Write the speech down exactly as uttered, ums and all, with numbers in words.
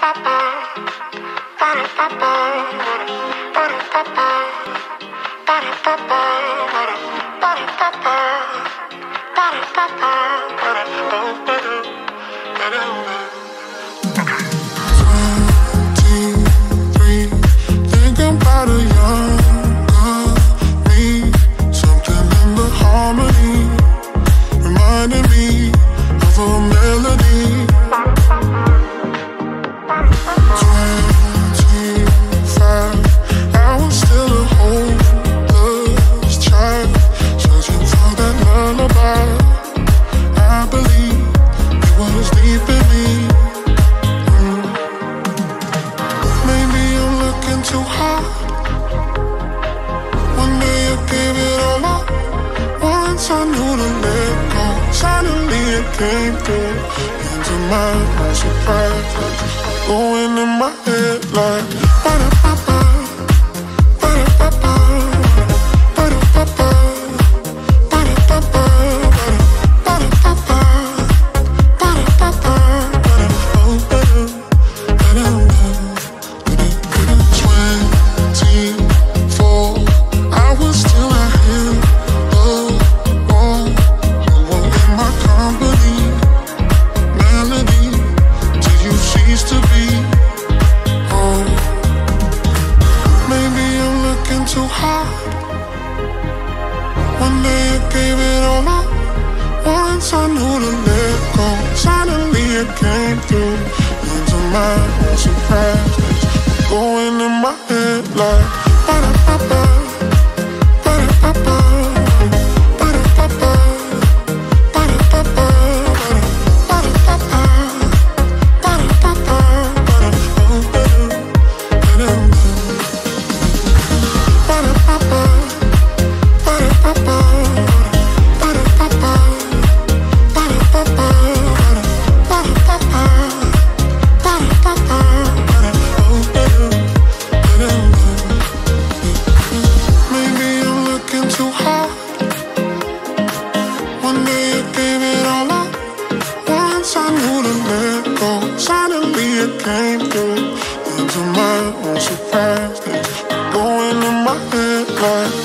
Came through into my own surprise, going in my head like ba-da-ba-ba, ba-da-ba-ba, ba-da-ba-ba, ba-da-ba-ba, ba-da-ba-ba, ba-da-ba-ba, twenty-four hours till I hit the wall. You were in my company. To be home. Maybe I'm looking too hard. One day I gave it all up. Once I knew to let go. Suddenly it came through into my own surprise. Going in my head like ba-da-ba-ba, ba-da-ba-ba, ba-da-ba-ba, ba-da-ba-ba. Suddenly it came through into my own surprise. Going in my head like